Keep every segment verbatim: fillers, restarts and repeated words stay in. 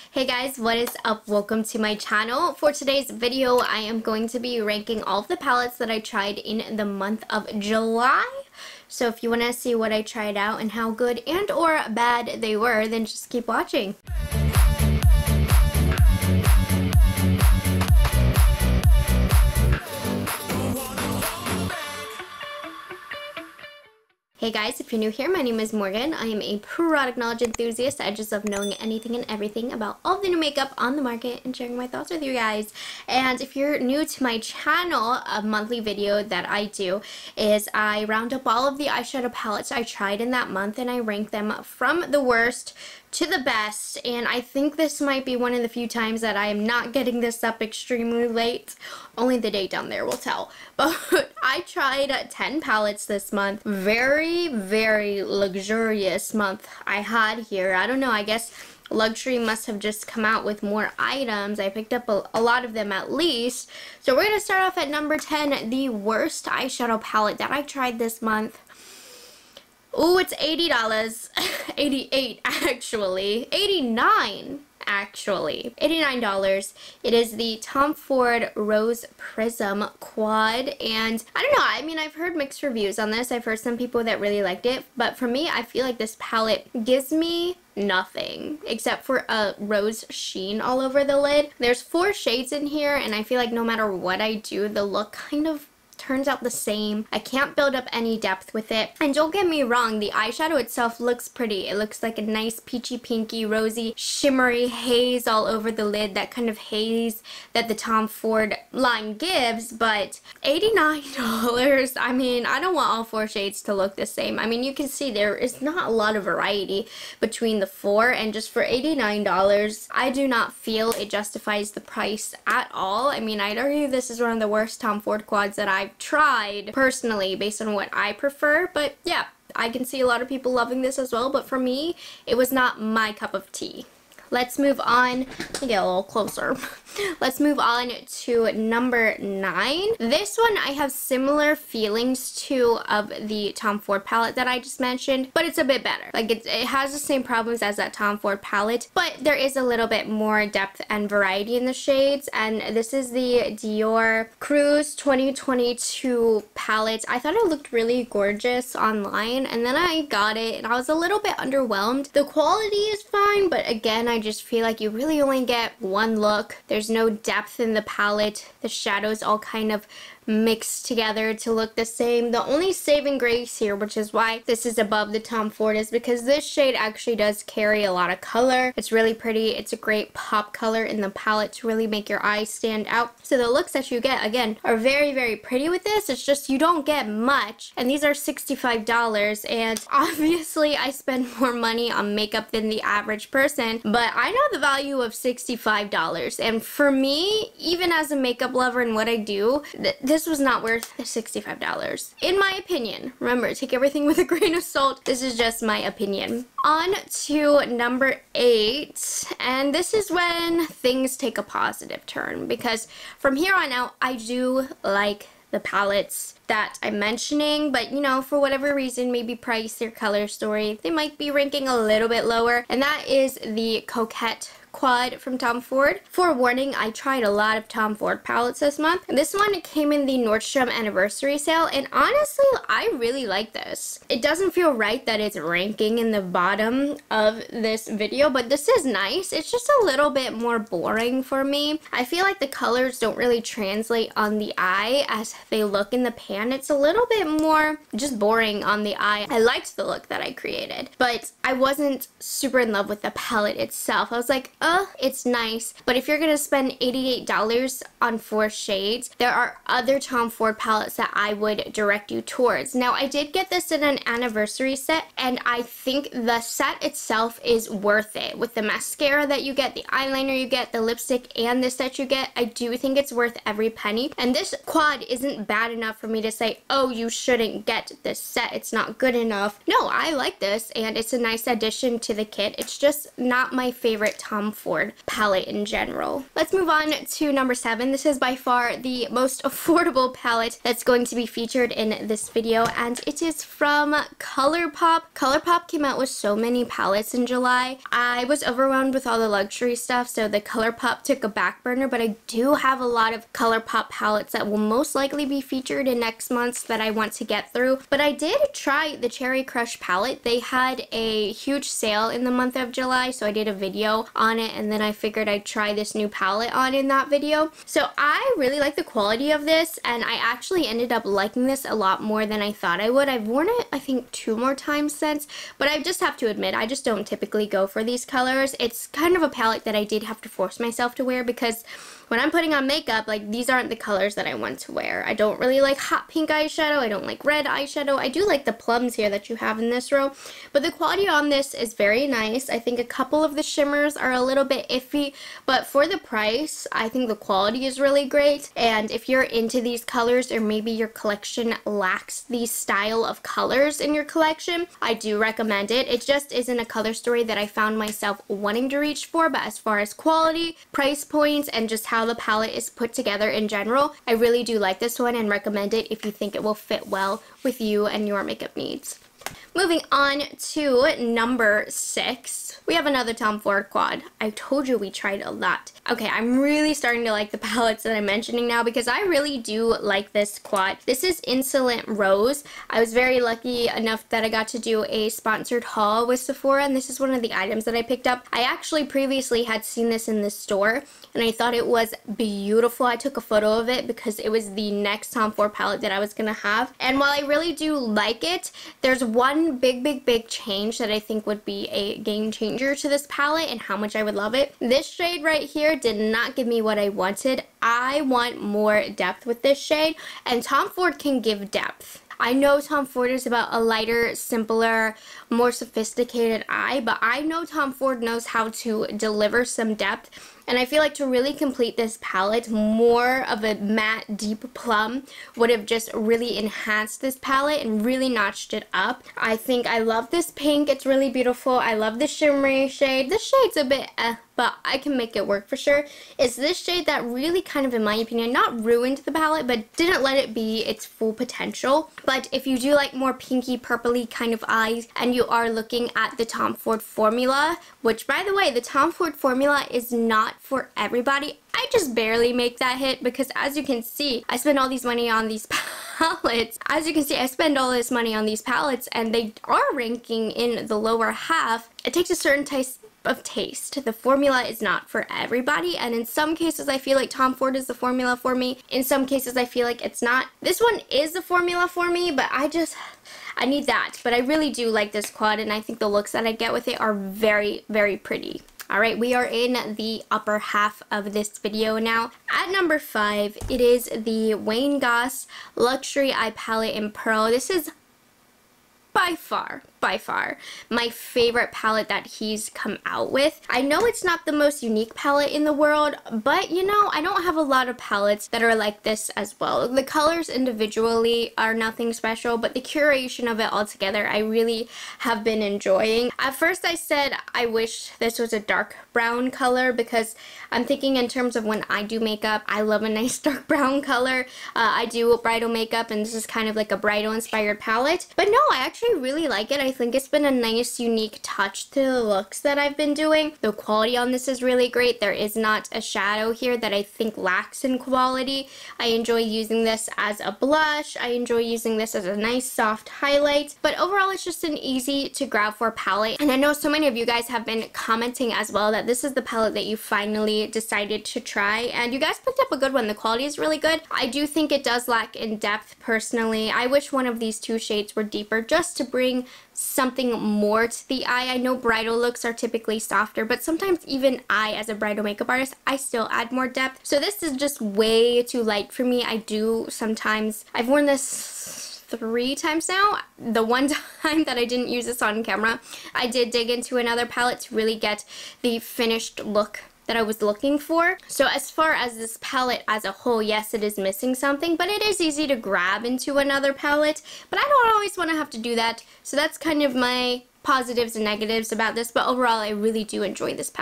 Hey guys, what is up? Welcome to my channel. For today's video, I am going to be ranking all of the palettes that I tried in the month of July. So if you want to see what I tried out and how good and or bad they were, then just keep watching. Hey guys, if you're new here, my name is Morgan. I am a product knowledge enthusiast. I just love knowing anything and everything about all the new makeup on the market and sharing my thoughts with you guys. And if you're new to my channel, a monthly video that I do is I round up all of the eyeshadow palettes I tried in that month and I rank them from the worst to the best, and I think this might be one of the few times that I am not getting this up extremely late. Only the date down there will tell. But I tried ten palettes this month. Very, very luxurious month I had here. I don't know, I guess luxury must have just come out with more items. I picked up a, a lot of them at least. So we're going to start off at number ten, the worst eyeshadow palette that I tried this month. Ooh, it's eighty dollars. eighty-eight actually. eighty-nine actually. eighty-nine dollars. It is the Tom Ford Rose Prism Quad, and I don't know, I mean, I've heard mixed reviews on this. I've heard some people that really liked it, but for me, I feel like this palette gives me nothing except for a rose sheen all over the lid. There's four shades in here, and I feel like no matter what I do, the look kind of turns out the same. I can't build up any depth with it. And don't get me wrong, the eyeshadow itself looks pretty. It looks like a nice peachy pinky rosy shimmery haze all over the lid, that kind of haze that the Tom Ford line gives, but eighty-nine dollars, I mean, I don't want all four shades to look the same. I mean, you can see there is not a lot of variety between the four, and just for eighty-nine dollars, I do not feel it justifies the price at all. I mean, I'd argue this is one of the worst Tom Ford quads that I've tried personally based on what I prefer, but yeah, I can see a lot of people loving this as well, but for me, it was not my cup of tea. Let's move on. Let me get a little closer. Let's move on to number nine. This one I have similar feelings to of the Tom Ford palette that I just mentioned, but it's a bit better. Like it, it has the same problems as that Tom Ford palette, but there is a little bit more depth and variety in the shades, and this is the Dior Cruise twenty twenty-two palette. I thought it looked really gorgeous online, and then I got it and I was a little bit underwhelmed. The quality is fine, but again, I just feel like you really only get one look. There's no depth in the palette. The shadows all kind of mixed together to look the same. The only saving grace here, which is why this is above the Tom Ford, is because this shade actually does carry a lot of color. It's really pretty. It's a great pop color in the palette to really make your eyes stand out. So the looks that you get, again, are very, very pretty with this. It's just you don't get much, and these are sixty-five dollars, and obviously I spend more money on makeup than the average person, but I know the value of sixty-five dollars, and for me, even as a makeup lover and what I do, th this was not worth the sixty-five dollars. In my opinion. Remember, take everything with a grain of salt. This is just my opinion. On to number eight, and this is when things take a positive turn, because from here on out, I do like the palettes that I'm mentioning, but you know, for whatever reason, maybe price or color story, they might be ranking a little bit lower, and that is the Coquette Quad from Tom Ford. Forewarning, I tried a lot of Tom Ford palettes this month. This one came in the Nordstrom anniversary sale, and honestly, I really like this. It doesn't feel right that it's ranking in the bottom of this video, but this is nice. It's just a little bit more boring for me. I feel like the colors don't really translate on the eye as they look in the pan. It's a little bit more just boring on the eye. I liked the look that I created, but I wasn't super in love with the palette itself. I was like, uh, it's nice, but if you're gonna spend eighty-eight dollars on four shades, there are other Tom Ford palettes that I would direct you towards. Now, I did get this in an anniversary set, and I think the set itself is worth it. With the mascara that you get, the eyeliner you get, the lipstick, and this that you get, I do think it's worth every penny. And this quad isn't bad enough for me to say, oh, you shouldn't get this set, it's not good enough. No, I like this, and it's a nice addition to the kit. It's just not my favorite Tom Ford palette in general. Let's move on to number seven. This is by far the most affordable palette that's going to be featured in this video, and it is from ColourPop. ColourPop came out with so many palettes in July. I was overwhelmed with all the luxury stuff, so the ColourPop took a back burner, but I do have a lot of ColourPop palettes that will most likely be featured in next month's that I want to get through. But I did try the Cherry Crush palette. They had a huge sale in the month of July, so I did a video on it, and then I figured I'd try this new palette on in that video. So I really like the quality of this, and I actually ended up liking this a lot more than I thought I would. I've worn it, I think, two more times since, but I just have to admit, I just don't typically go for these colors. It's kind of a palette that I did have to force myself to wear because when I'm putting on makeup, like, these aren't the colors that I want to wear. I don't really like hot pink eyeshadow. I don't like red eyeshadow. I do like the plums here that you have in this row, but the quality on this is very nice. I think a couple of the shimmers are a little bit iffy, but for the price, I think the quality is really great. And if you're into these colors, or maybe your collection lacks these style of colors in your collection, I do recommend it. It just isn't a color story that I found myself wanting to reach for, but as far as quality, price points, and just how the palette is put together in general, I really do like this one and recommend it if you think it will fit well with you and your makeup needs. Moving on to number six, we have another Tom Ford quad. I told you we tried a lot. Okay, I'm really starting to like the palettes that I'm mentioning now because I really do like this quad. This is Insolent Rose. I was very lucky enough that I got to do a sponsored haul with Sephora, and this is one of the items that I picked up. I actually previously had seen this in the store, and I thought it was beautiful. I took a photo of it because it was the next Tom Ford palette that I was gonna have. And while I really do like it, there's one big, big, big change that I think would be a game changer to this palette and how much I would love it. This shade right here did not give me what I wanted. I want more depth with this shade, and Tom Ford can give depth. I know Tom Ford is about a lighter, simpler, more sophisticated eye, but I know Tom Ford knows how to deliver some depth. And I feel like to really complete this palette, more of a matte deep plum would have just really enhanced this palette and really notched it up. I think I love this pink. It's really beautiful. I love the shimmery shade. This shade's a bit eh, but I can make it work for sure. It's this shade that really kind of, in my opinion, not ruined the palette, but didn't let it be its full potential. But if you do like more pinky, purpley kind of eyes, and you are looking at the Tom Ford formula, which, by the way, the Tom Ford formula is not for everybody. I just barely make that hit because, as you can see, I spend all these money on these palettes. As you can see, I spend all this money on these palettes, and they are ranking in the lower half. It takes a certain taste of taste. The formula is not for everybody, and in some cases I feel like Tom Ford is the formula for me. In some cases I feel like it's not. This one is the formula for me, but I just I need that. But I really do like this quad, and I think the looks that I get with it are very, very pretty. Alright, we are in the upper half of this video now. At number five, it is the Wayne Goss Luxury Eye Palette in Pearl. This is by far, by far, my favorite palette that he's come out with. I know it's not the most unique palette in the world, but you know, I don't have a lot of palettes that are like this as well. The colors individually are nothing special, but the curation of it all together, I really have been enjoying. At first I said I wish this was a dark brown color because I'm thinking in terms of when I do makeup, I love a nice dark brown color. Uh, I do bridal makeup, and this is kind of like a bridal inspired palette. But no, I actually really like it. I think it's been a nice, unique touch to the looks that I've been doing. The quality on this is really great. There is not a shadow here that I think lacks in quality. I enjoy using this as a blush. I enjoy using this as a nice soft highlight. But overall, it's just an easy to grab for palette. And I know so many of you guys have been commenting as well that this is the palette that you finally decided to try. And you guys picked up a good one. The quality is really good. I do think it does lack in depth personally. I wish one of these two shades were deeper just to bring something more to the eye. I know bridal looks are typically softer, but sometimes even I, as a bridal makeup artist, I still add more depth. So this is just way too light for me. I do sometimes, I've worn this three times now. The one time that I didn't use this on camera, I did dig into another palette to really get the finished look that I was looking for. So as far as this palette as a whole, yes, it is missing something, but it is easy to grab into another palette, but I don't always want to have to do that. So that's kind of my positives and negatives about this, but overall I really do enjoy this palette.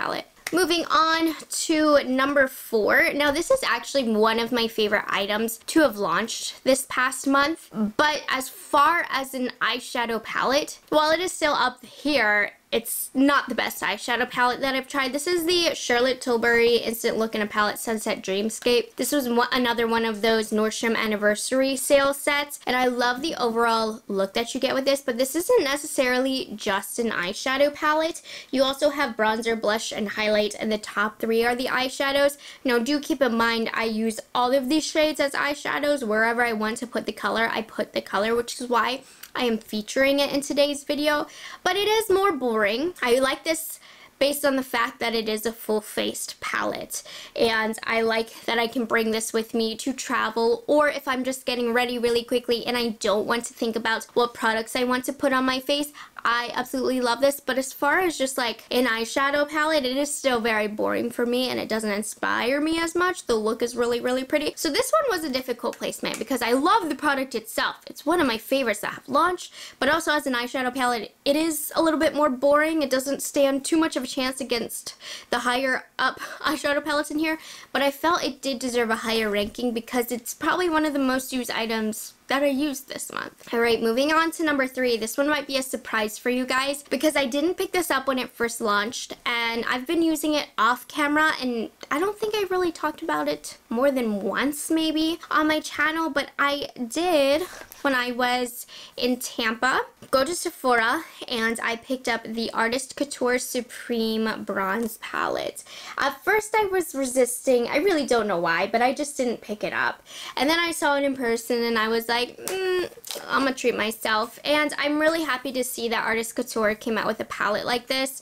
Moving on to number four. Now this is actually one of my favorite items to have launched this past month, but as far as an eyeshadow palette, while it is still up here, it's not the best eyeshadow palette that I've tried. This is the Charlotte Tilbury Instant Look in a Palette Sunset Dreamscape. This was one, another one of those Nordstrom anniversary sale sets, and I love the overall look that you get with this, but this isn't necessarily just an eyeshadow palette. You also have bronzer, blush, and highlight, and the top three are the eyeshadows. Now do keep in mind, I use all of these shades as eyeshadows. Wherever I want to put the color, I put the color, which is why I am featuring it in today's video, but it is more boring. I like this based on the fact that it is a full-faced palette, and I like that I can bring this with me to travel, or if I'm just getting ready really quickly and I don't want to think about what products I want to put on my face. I absolutely love this, but as far as just like an eyeshadow palette, it is still very boring for me and it doesn't inspire me as much. The look is really, really pretty. So this one was a difficult placement because I love the product itself. It's one of my favorites that have launched, but also as an eyeshadow palette, it is a little bit more boring. It doesn't stand too much of a chance against the higher up eyeshadow palettes in here, but I felt it did deserve a higher ranking because it's probably one of the most used items that I used this month. Alright, moving on to number three. This one might be a surprise for you guys because I didn't pick this up when it first launched, and I've been using it off camera, and I don't think I really talked about it more than once maybe on my channel, but I did when I was in Tampa go to Sephora and I picked up the Artist Couture Supreme Bronze Palette. At first I was resisting, I really don't know why, but I just didn't pick it up. And then I saw it in person and I was like, mm, I'm gonna treat myself. And I'm really happy to see that Artist Couture came out with a palette like this.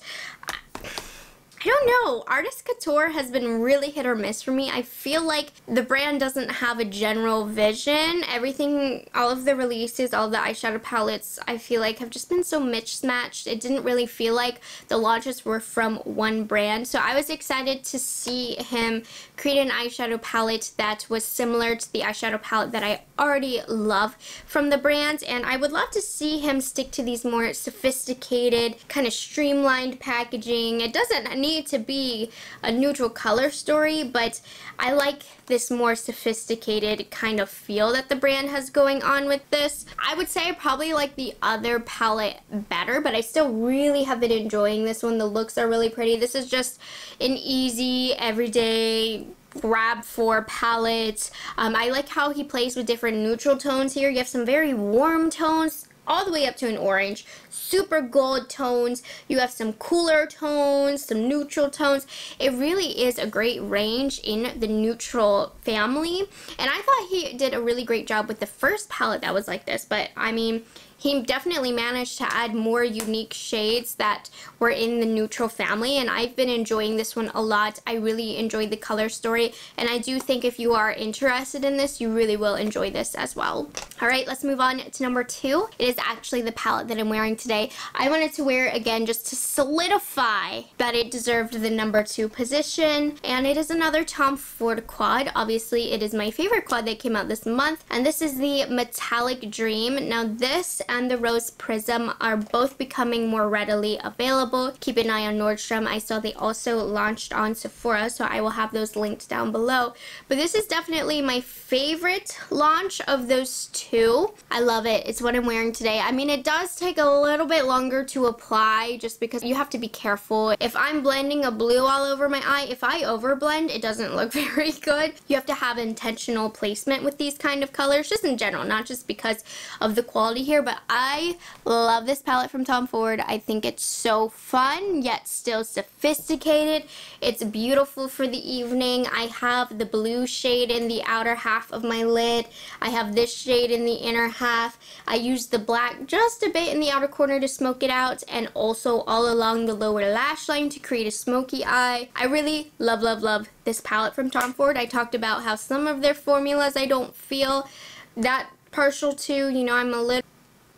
I don't know, Artist Couture has been really hit or miss for me. I feel like the brand doesn't have a general vision. Everything, all of the releases, all of the eyeshadow palettes, I feel like have just been so mismatched. It didn't really feel like the launches were from one brand. So I was excited to see him create an eyeshadow palette that was similar to the eyeshadow palette that I already love from the brand. And I would love to see him stick to these more sophisticated, kind of streamlined packaging. It doesn't need to be a neutral color story, but I like this more sophisticated kind of feel that the brand has going on with this. I would say I probably like the other palette better, but I still really have been enjoying this one. The looks are really pretty. This is just an easy, everyday grab for palette. Um, I like how he plays with different neutral tones here. You have some very warm tones, all the way up to an orange, super gold tones. You have some cooler tones, some neutral tones. It really is a great range in the neutral family, and I thought he did a really great job with the first palette that was like this, but I mean, he definitely managed to add more unique shades that were in the neutral family, and I've been enjoying this one a lot. I really enjoyed the color story, and I do think if you are interested in this, you really will enjoy this as well. Alright, let's move on to number two. It is actually the palette that I'm wearing today. I wanted to wear it again just to solidify that it deserved the number two position, and it is another Tom Ford quad. Obviously, it is my favorite quad that came out this month, and this is the Metallic Dream. Now this and the Rose Prism are both becoming more readily available. Keep an eye on Nordstrom. I saw they also launched on Sephora, so I will have those linked down below. But this is definitely my favorite launch of those two. I love it. It's what I'm wearing today. I mean, it does take a little bit longer to apply just because you have to be careful. If I'm blending a blue all over my eye, if I overblend, it doesn't look very good. You have to have intentional placement with these kind of colors, just in general, not just because of the quality here, but I love this palette from Tom Ford. I think it's so fun, yet still sophisticated. It's beautiful for the evening. I have the blue shade in the outer half of my lid. I have this shade in the inner half. I use the black just a bit in the outer corner to smoke it out, and also all along the lower lash line to create a smoky eye. I really love, love, love this palette from Tom Ford. I talked about how some of their formulas I don't feel that partial to. You know, I'm a little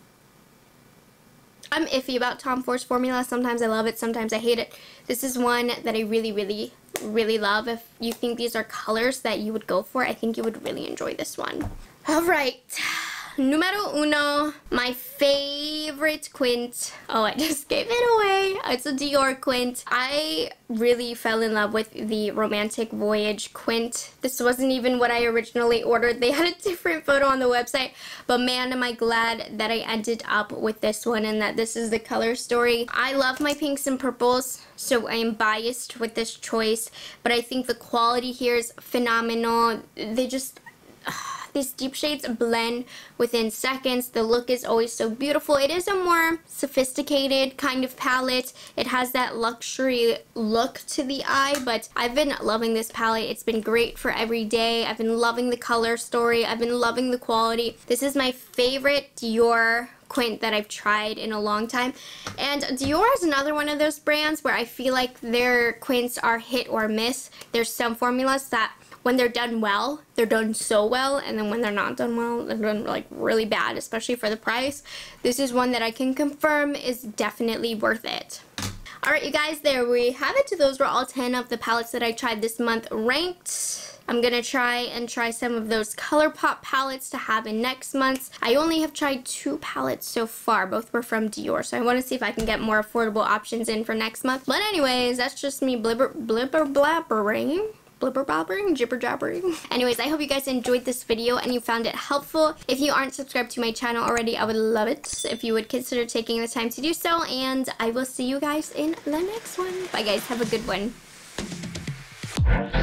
I'm iffy about Tom Ford's formula. Sometimes I love it, sometimes I hate it. This is one that I really, really, really love. If you think these are colors that you would go for, I think you would really enjoy this one. Alright, numero uno, my favorite quint. Oh, I just gave it away. It's a Dior quint. I really fell in love with the Romantic Voyage quint. This wasn't even what I originally ordered. They had a different photo on the website, but man, am I glad that I ended up with this one and that this is the color story. I love my pinks and purples, so I am biased with this choice, but I think the quality here is phenomenal. They just... Uh, these deep shades blend within seconds. The look is always so beautiful. It is a more sophisticated kind of palette. It has that luxury look to the eye, but I've been loving this palette. It's been great for every day. I've been loving the color story. I've been loving the quality. This is my favorite Dior quint that I've tried in a long time. And Dior is another one of those brands where I feel like their quints are hit or miss. There's some formulas that when they're done well, they're done so well, and then when they're not done well, they're done like really bad, especially for the price. This is one that I can confirm is definitely worth it. Alright you guys, there we have it. Those were all ten of the palettes that I tried this month ranked. I'm gonna try and try some of those ColourPop palettes to have in next month's. I only have tried two palettes so far. Both were from Dior, so I want to see if I can get more affordable options in for next month. But anyways, that's just me blibber blibber blabbering. Blibber bobbering, jibber jabbering. Anyways, I hope you guys enjoyed this video and you found it helpful. If you aren't subscribed to my channel already, I would love it if you would consider taking the time to do so, and I will see you guys in the next one. Bye guys, have a good one.